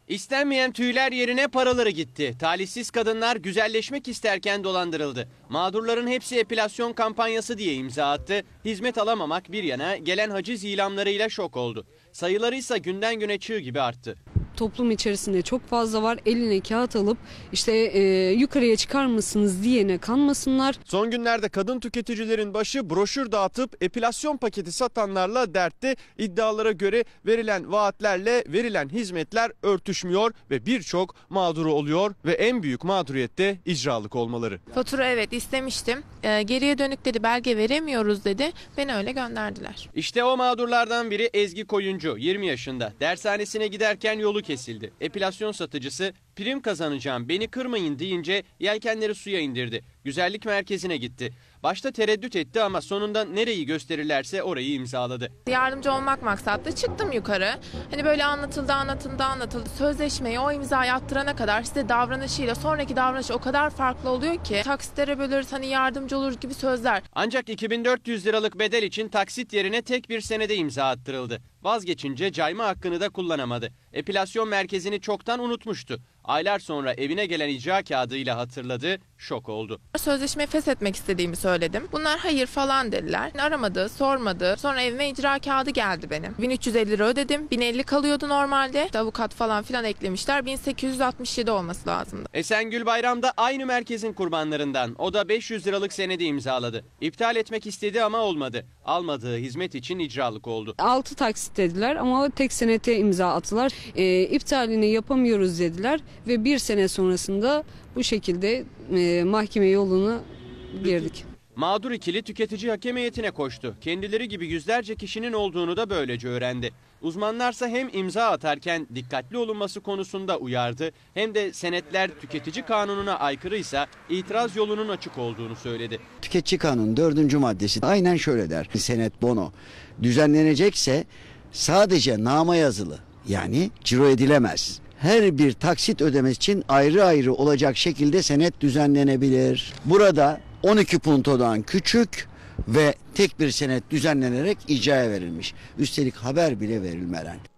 İstenmeyen tüyler yerine paraları gitti. Talihsiz kadınlar güzelleşmek isterken dolandırıldı. Mağdurların hepsi epilasyon kampanyası diye imza attı. Hizmet alamamak bir yana gelen haciz ilanlarıyla şok oldu. Sayıları ise günden güne çığ gibi arttı. Toplum içerisinde çok fazla var. Eline kağıt alıp işte yukarıya çıkar mısınız diyene kanmasınlar. Son günlerde kadın tüketicilerin başı broşür dağıtıp epilasyon paketi satanlarla dertte. İddialara göre verilen vaatlerle verilen hizmetler örtüşmüyor ve birçok mağduru oluyor ve en büyük mağduriyet de icralık olmaları. Fatura evet istemiştim. Geriye dönük dedi, belge veremiyoruz dedi. Beni öyle gönderdiler. İşte o mağdurlardan biri Ezgi Koyuncu, 20 yaşında. Dershanesine giderken yolu kesildi. Epilasyon satıcısı prim kazanacağım, beni kırmayın deyince yelkenleri suya indirdi. Güzellik merkezine gitti. Başta tereddüt etti ama sonunda nereyi gösterirlerse orayı imzaladı. Yardımcı olmak maksatlı çıktım yukarı. Hani böyle anlatıldı. Sözleşmeyi o imzayı attırana kadar size davranışıyla sonraki davranışı o kadar farklı oluyor ki. Taksitlere bölürüz, hani yardımcı olur gibi sözler. Ancak 2400 liralık bedel için taksit yerine tek bir senede imza attırıldı. Vazgeçince cayma hakkını da kullanamadı. Epilasyon merkezini çoktan unutmuştu. Aylar sonra evine gelen icra kağıdıyla hatırladı, şok oldu. Sözleşmeyi feshetmek istediğimi söyledim. Bunlar hayır falan dediler. Aramadı, sormadı. Sonra evime icra kağıdı geldi benim. 1350 lira ödedim. 1050 kalıyordu normalde. Avukat falan filan eklemişler. 1867 olması lazımdı. Esengül Bayram da aynı merkezin kurbanlarından. O da 500 liralık senedi imzaladı. İptal etmek istedi ama olmadı. Almadığı hizmet için icralık oldu. 6 taksit dediler ama tek senete imza attılar. İptalini yapamıyoruz dediler ve bir sene sonrasında bu şekilde mahkeme yoluna girdik. Mağdur ikili tüketici hakem heyetine koştu. Kendileri gibi yüzlerce kişinin olduğunu da böylece öğrendi. Uzmanlarsa hem imza atarken dikkatli olunması konusunda uyardı, hem de senetler tüketici kanununa aykırıysa itiraz yolunun açık olduğunu söyledi. Tüketici kanunun 4. maddesi aynen şöyle der: senet bono düzenlenecekse sadece nama yazılı, yani ciro edilemez. Her bir taksit ödemesi için ayrı ayrı olacak şekilde senet düzenlenebilir. Burada 12 puntodan küçük ve tek bir senet düzenlenerek icraya verilmiş. Üstelik haber bile verilmeden.